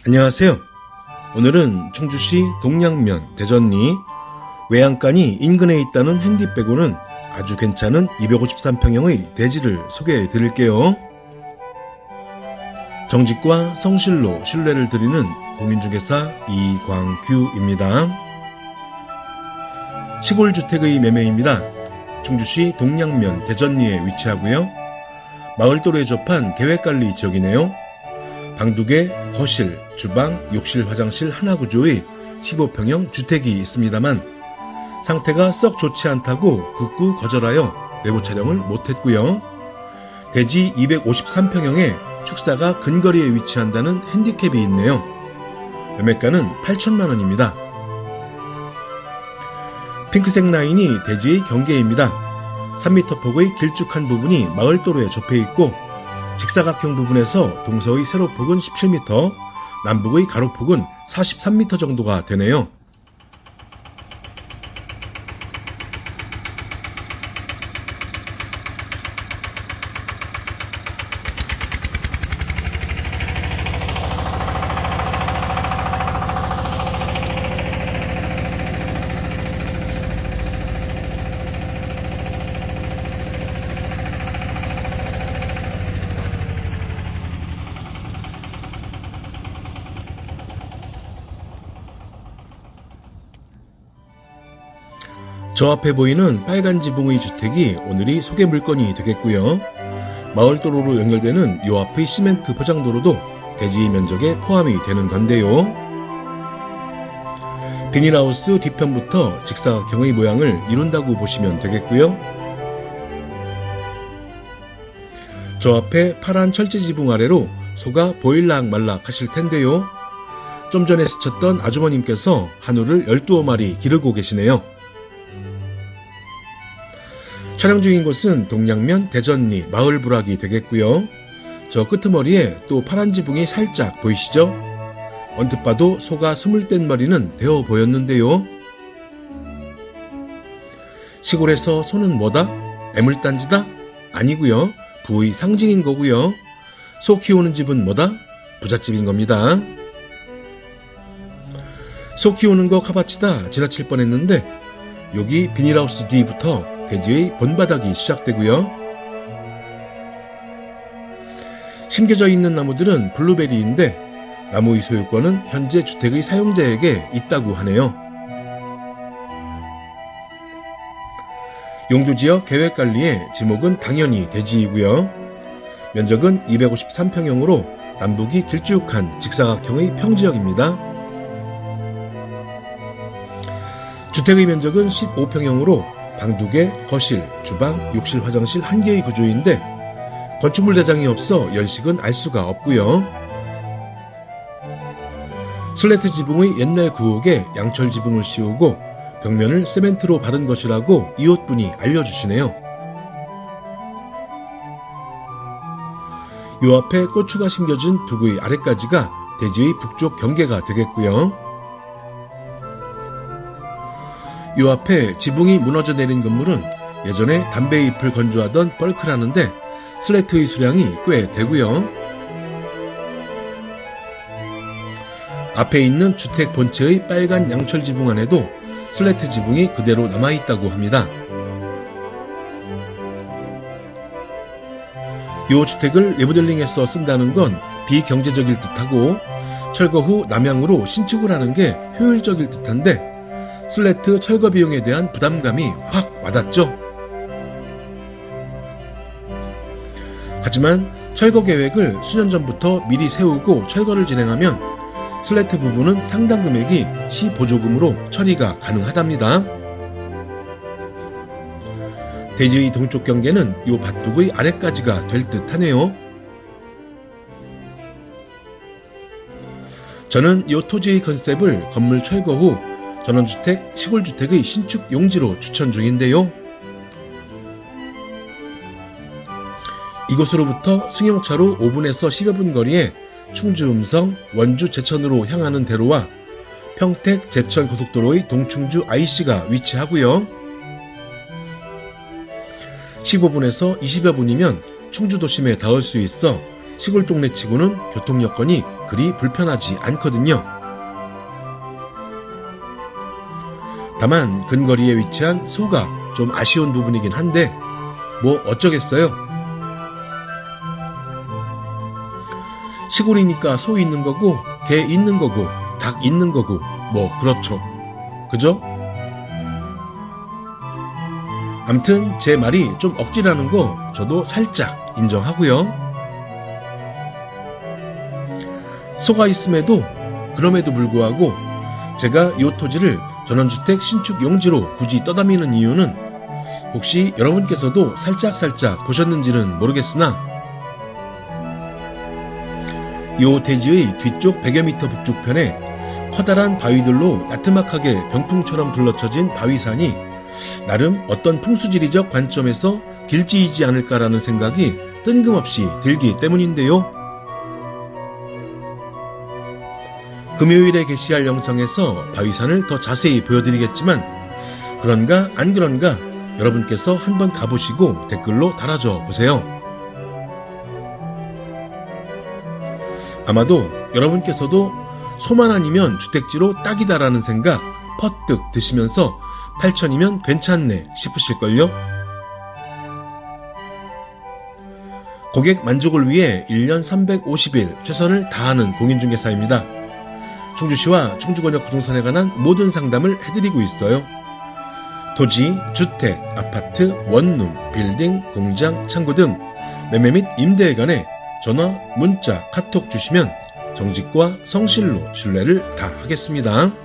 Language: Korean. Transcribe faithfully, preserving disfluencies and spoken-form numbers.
안녕하세요. 오늘은 충주시 동양면 대전리 외양간이 인근에 있다는 핸디 빼고는 아주 괜찮은 이백오십삼 평형의 대지를 소개해 드릴게요. 정직과 성실로 신뢰를 드리는 공인중개사 이광규입니다. 시골주택의 매매입니다. 충주시 동양면 대전리에 위치하고요. 마을도로에 접한 계획관리 지역이네요. 방두개, 거실, 주방, 욕실, 화장실 하나 구조의 십오 평형 주택이 있습니다만 상태가 썩 좋지 않다고 극구 거절하여 내부 촬영을 못했고요. 대지 이백오십삼 평형에 축사가 근거리에 위치한다는 핸디캡이 있네요. 매매가는 팔천만 원입니다. 핑크색 라인이 대지의 경계입니다. 삼 미터 폭의 길쭉한 부분이 마을도로에 접해있고 직사각형 부분에서 동서의 세로폭은 십칠 미터, 남북의 가로폭은 사십삼 미터 정도가 되네요. 저 앞에 보이는 빨간 지붕의 주택이 오늘이 소개 물건이 되겠고요. 마을도로로 연결되는 요 앞의 시멘트 포장도로도 대지 면적에 포함이 되는 건데요. 비닐하우스 뒤편부터 직사각형의 모양을 이룬다고 보시면 되겠고요. 저 앞에 파란 철제 지붕 아래로 소가 보일락 말락 하실 텐데요. 좀 전에 스쳤던 아주머님께서 한우를 열두 마리 기르고 계시네요. 촬영 중인 곳은 동양면 대전리 마을부락이 되겠고요. 저 끄트머리에 또 파란 지붕이 살짝 보이시죠? 언뜻 봐도 소가 스물댓 마리는 되어 보였는데요. 시골에서 소는 뭐다? 애물단지다? 아니고요. 부의 상징인 거고요. 소 키우는 집은 뭐다? 부잣집인 겁니다. 소 키우는 거 카바치다 지나칠 뻔했는데 여기 비닐하우스 뒤부터 대지의 본바닥이 시작되고요. 심겨져 있는 나무들은 블루베리인데 나무의 소유권은 현재 주택의 사용자에게 있다고 하네요. 용도지역 계획관리의 지목은 당연히 대지이고요. 면적은 이백오십삼 평형으로 남북이 길쭉한 직사각형의 평지역입니다. 주택의 면적은 십오 평형으로 방 두 개, 거실, 주방, 욕실, 화장실 한 개의 구조인데 건축물 대장이 없어 연식은 알 수가 없고요. 슬래트 지붕의 옛날 구옥에 양철 지붕을 씌우고 벽면을 세멘트로 바른 것이라고 이웃분이 알려주시네요. 요 앞에 고추가 심겨진 두구의 아래까지가 대지의 북쪽 경계가 되겠고요. 요 앞에 지붕이 무너져 내린 건물은 예전에 담배 잎을 건조하던 벌크라는데 슬래트의 수량이 꽤 되고요. 앞에 있는 주택 본체의 빨간 양철 지붕 안에도 슬래트 지붕이 그대로 남아있다고 합니다. 요 주택을 리모델링해서 쓴다는 건 비경제적일 듯하고 철거 후 남향으로 신축을 하는 게 효율적일 듯한데 슬래트 철거 비용에 대한 부담감이 확 와닿죠. 하지만 철거 계획을 수년 전부터 미리 세우고 철거를 진행하면 슬래트 부분은 상당 금액이 시보조금으로 처리가 가능하답니다. 대지의 동쪽 경계는 요 밭둑의 아래까지가 될 듯하네요. 저는 요 토지의 컨셉을 건물 철거 후 전원주택, 시골주택의 신축 용지로 추천 중인데요. 이곳으로부터 승용차로 오 분에서 십여 분 거리에 충주 음성, 원주 제천으로 향하는 대로와 평택 제천 고속도로의 동충주 아이씨가 위치하고요. 십오 분에서 이십여 분이면 충주 도심에 닿을 수 있어 시골 동네 치고는 교통 여건이 그리 불편하지 않거든요. 다만 근거리에 위치한 소가 좀 아쉬운 부분이긴 한데 뭐 어쩌겠어요. 시골이니까 소 있는 거고 개 있는 거고 닭 있는 거고 뭐 그렇죠. 그죠? 암튼 제 말이 좀 억지라는 거 저도 살짝 인정하고요. 소가 있음에도 그럼에도 불구하고 제가 이 토지를 전원주택 신축 용지로 굳이 떠다니는 이유는 혹시 여러분께서도 살짝살짝 보셨는지는 모르겠으나 이 대지의 뒤쪽 백여 미터 북쪽편에 커다란 바위들로 야트막하게 병풍처럼 둘러쳐진 바위산이 나름 어떤 풍수지리적 관점에서 길지이지 않을까라는 생각이 뜬금없이 들기 때문인데요. 금요일에 게시할 영상에서 바위산을 더 자세히 보여드리겠지만 그런가 안 그런가 여러분께서 한번 가보시고 댓글로 달아줘 보세요. 아마도 여러분께서도 소만 아니면 주택지로 딱이다라는 생각 퍼뜩 드시면서 팔천이면 괜찮네 싶으실걸요? 고객 만족을 위해 일 년 삼백오십 일 최선을 다하는 공인중개사입니다. 충주시와 충주권역 부동산에 관한 모든 상담을 해드리고 있어요. 토지, 주택, 아파트, 원룸, 빌딩, 공장, 창고 등 매매 및 임대에 관해 전화, 문자, 카톡 주시면 정직과 성실로 신뢰를 다하겠습니다.